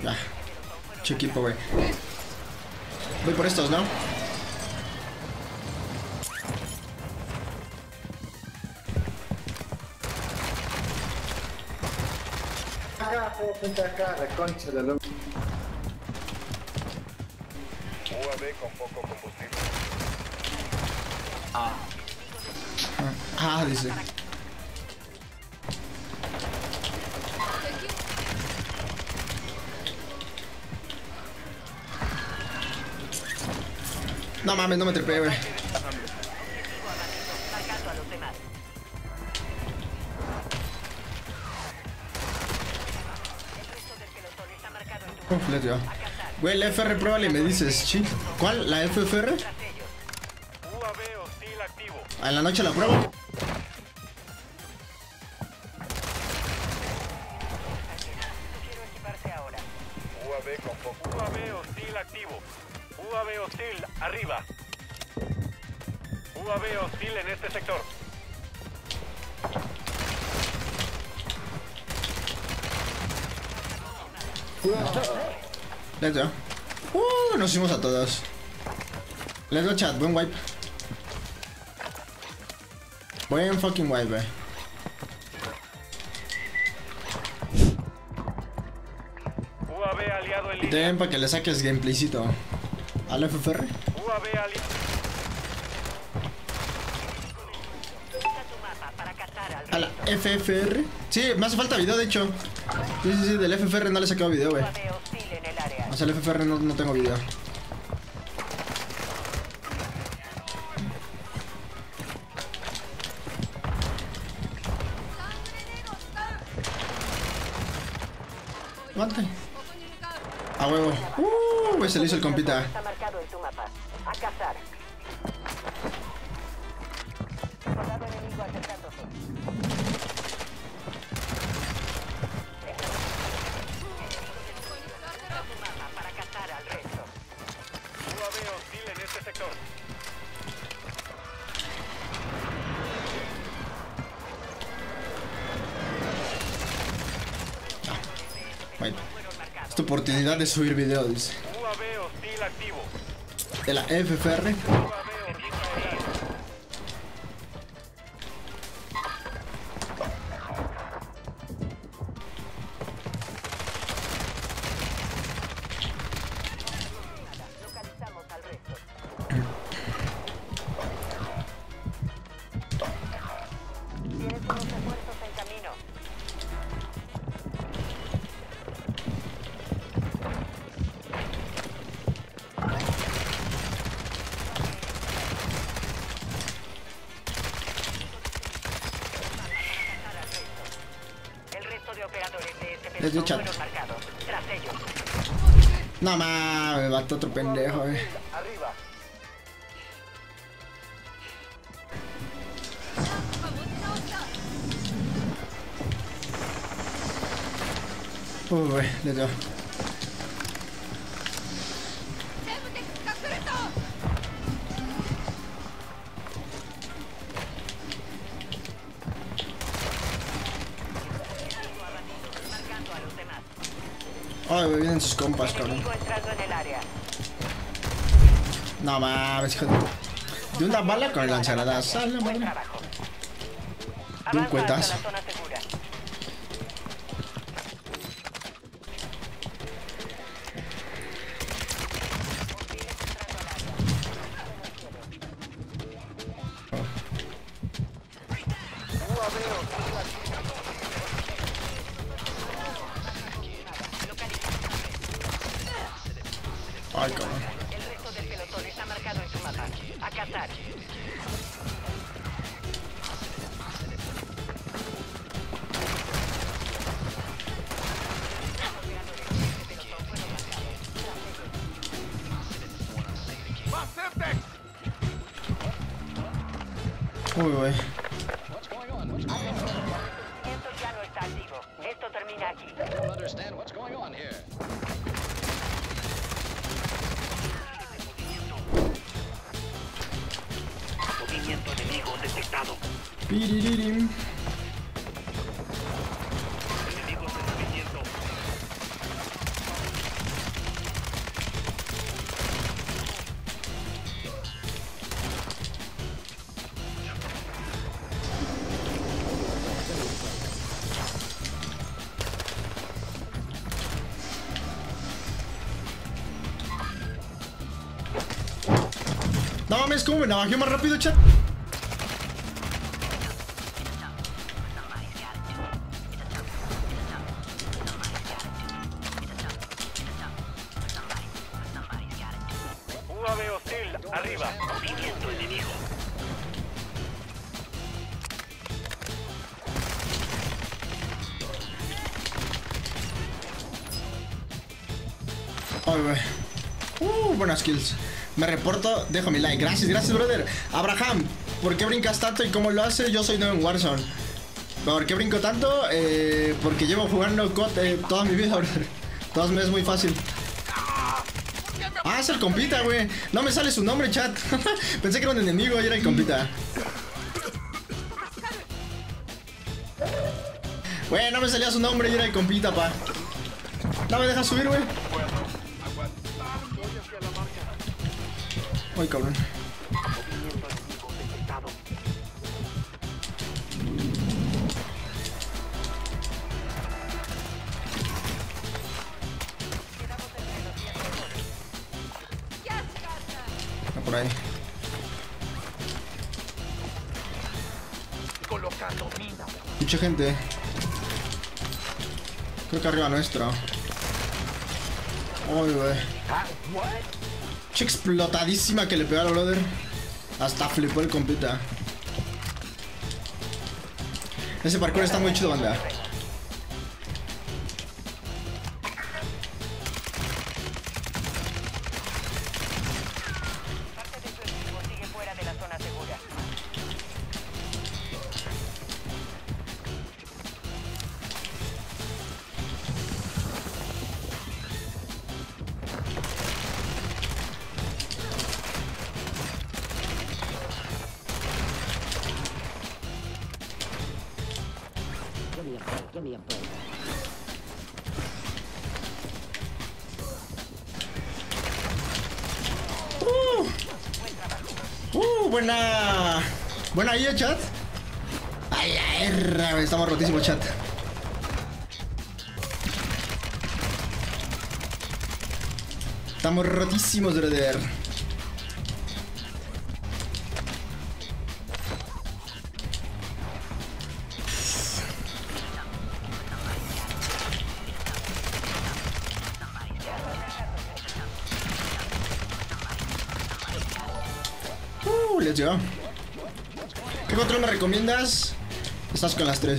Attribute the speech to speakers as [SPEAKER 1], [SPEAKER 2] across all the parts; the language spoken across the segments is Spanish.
[SPEAKER 1] Ya. Mucho equipo, güey. Voy por estos, ¿no?
[SPEAKER 2] Acá, la concha de la luz.
[SPEAKER 3] UAV con poco combustible.
[SPEAKER 1] Dice. No mames, no me trepé, güey. Uf, le dio. Güey, la FR, pruébale y me dices, chi. ¿Cuál? ¿La FFR?
[SPEAKER 3] UAV hostil activo.
[SPEAKER 1] En la noche la pruebo.
[SPEAKER 3] UAV con poco. UAV hostil activo. UAV hostil arriba. UAV hostil en este sector.
[SPEAKER 1] Let's go. Nos hicimos a todos. Let's go, chat. Buen wipe. Buen fucking wipe,
[SPEAKER 3] UAV aliado en
[SPEAKER 1] Y
[SPEAKER 3] línea.
[SPEAKER 1] también para que le saques gameplaycito. ¿Al FFR?
[SPEAKER 3] UAV aliado.
[SPEAKER 1] ¿A la FFR? Sí, me hace falta video, de hecho. Sí, del FFR no le he sacado video, güey. O sea, el FFR no tengo video. Levante. A huevo. Güey, se le hizo el compita.
[SPEAKER 4] Está marcado en tu mapa. A cazar. Soldado enemigo acercándose. Tu mapa para cazar al resto.
[SPEAKER 3] UAV hostil en este sector.
[SPEAKER 1] Bueno, es tu oportunidad de subir video, dice.
[SPEAKER 3] UAV hostil activo.
[SPEAKER 1] De la FFR.
[SPEAKER 3] UAV hostil aéreo.
[SPEAKER 4] Localizamos al resto. Tienes unos refuerzos en camino. El resto de operadores de este
[SPEAKER 1] Les dio
[SPEAKER 4] pelotón
[SPEAKER 1] chat.
[SPEAKER 4] fueron marcados. Tras ellos.
[SPEAKER 1] No mames, me mató otro pendejo, güey.
[SPEAKER 3] Arriba.
[SPEAKER 1] Güey, le dio.
[SPEAKER 4] Marcando a los demás.
[SPEAKER 1] Ay, güey, vienen sus compas, cabrón.
[SPEAKER 4] Enemigo entrando en el área.
[SPEAKER 1] No mames, hijo de una bala con el lanzagranadas. Sale,
[SPEAKER 4] Buen
[SPEAKER 1] madre.
[SPEAKER 4] trabajo.
[SPEAKER 1] De un
[SPEAKER 4] Avanza
[SPEAKER 1] cuetazo.
[SPEAKER 4] hacia la zona segura.
[SPEAKER 1] Ay, cabrón.
[SPEAKER 4] El resto del pelotón está marcado en tu mapa. A cazar.
[SPEAKER 1] Uy, güey.
[SPEAKER 4] Esto ya no está activo. Esto termina aquí.
[SPEAKER 5] don't understand what's going on here.
[SPEAKER 4] Movimiento enemigo detectado.
[SPEAKER 1] Piriririm.
[SPEAKER 4] Enemigos en movimiento.
[SPEAKER 1] mames, cómo me navajeó más rápido, chat.
[SPEAKER 3] UAV hostil, arriba. Movimiento enemigo.
[SPEAKER 1] Ay, güey. Buenas kills. Me reporto, dejo mi like. Gracias, brother. Abraham, ¿por qué brincas tanto y cómo lo haces? Yo soy nuevo en Warzone. ¿Por qué brinco tanto? Porque llevo jugando COD toda mi vida, brother. Todas me es muy fácil. Ah, es el compita, güey. No me sale su nombre, chat. Pensé que era un enemigo y era el compita. Güey, no me salía su nombre y era el compita, pa. No me deja subir, güey. Ay, cabrón. Está por ahí. Mucha gente. Creo que arriba nuestro. Ay, güey. Che explotadísima que le pegó al brother. Hasta flipó el compita. Ese parkour está muy chido, banda.
[SPEAKER 4] Parte de su equipo sigue fuera de la zona segura.
[SPEAKER 1] Buena. Buena ahí, chat. Ay, ay, estamos rotísimos, chat. Estamos rotísimos, brother. Let's go. ¿Qué control me recomiendas? Estás con las 3.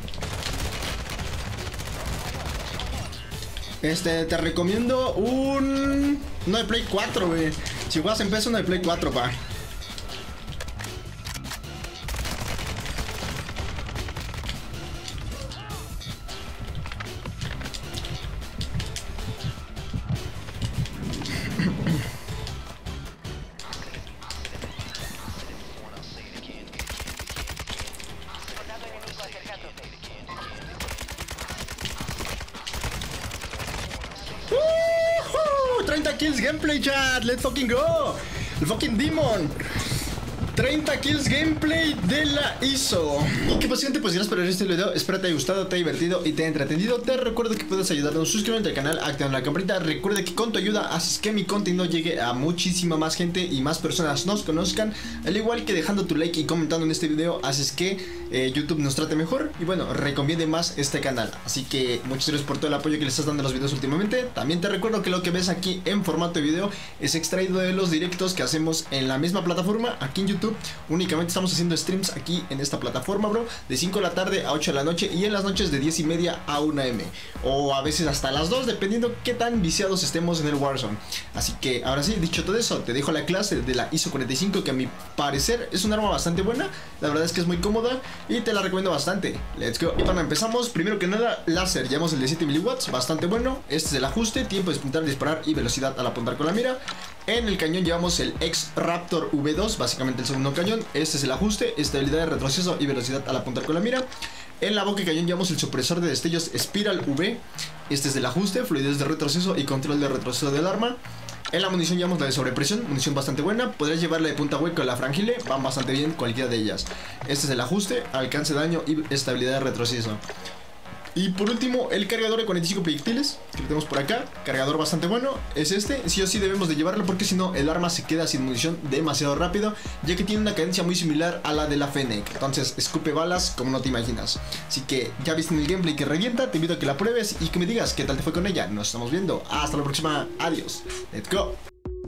[SPEAKER 1] Te recomiendo uno de Play 4, güey. Si juegas en PS, uno de Play 4, pa.
[SPEAKER 4] Soldado enemigo acercándose.
[SPEAKER 1] 30 kills gameplay, chat. Let's fucking go. El fucking demon. 30 kills gameplay de la ISO. Y qué paciente, pues gracias por ver este video. Espero te haya gustado, te haya divertido y te haya entretenido. Te recuerdo que puedes ayudarnos suscribiéndote al canal, activando la campanita. Recuerda que con tu ayuda haces que mi contenido llegue a muchísima más gente y más personas nos conozcan. Al igual que dejando tu like y comentando en este video haces que YouTube nos trate mejor y bueno, recomiende más este canal. Así que muchas gracias por todo el apoyo que le estás dando a los videos últimamente. También te recuerdo que lo que ves aquí en formato de video es extraído de los directos que hacemos en la misma plataforma aquí en YouTube. Únicamente estamos haciendo streams aquí en esta plataforma, bro, de 5 de la tarde a 8 de la noche y en las noches de 10 y media a 1 AM o a veces hasta las 2, dependiendo qué tan viciados estemos en el Warzone. Así que ahora sí, dicho todo eso, te dejo la clase de la ISO 45, que a mi parecer es un arma bastante buena. La verdad es que es muy cómoda y te la recomiendo bastante. Let's go. Y cuando empezamos, primero que nada, láser. Llevamos el de 7 miliwatts, bastante bueno. Este es el ajuste, tiempo de apuntar, disparar y velocidad al apuntar con la mira. En el cañón llevamos el X-Raptor V2, básicamente el segundo cañón. Este es el ajuste, estabilidad de retroceso y velocidad al apuntar con la mira. En la boca de cañón llevamos el supresor de destellos Spiral V. Este es el ajuste, fluidez de retroceso y control de retroceso del arma. En la munición llevamos la de sobrepresión, munición bastante buena. Podrías llevarla de punta hueca o la frangile, van bastante bien cualquiera de ellas. Este es el ajuste, alcance de daño y estabilidad de retroceso. Y por último, el cargador de 45 proyectiles, que lo tenemos por acá. Cargador bastante bueno, es este. Sí o sí debemos de llevarlo porque si no el arma se queda sin munición demasiado rápido, ya que tiene una cadencia muy similar a la de la Fennec. Entonces escupe balas como no te imaginas. Así que ya viste en el gameplay que revienta, te invito a que la pruebes y que me digas qué tal te fue con ella. Nos estamos viendo, hasta la próxima, adiós, let's go.